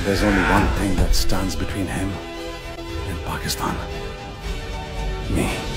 There's only one thing that stands between him and Pakistan. Me.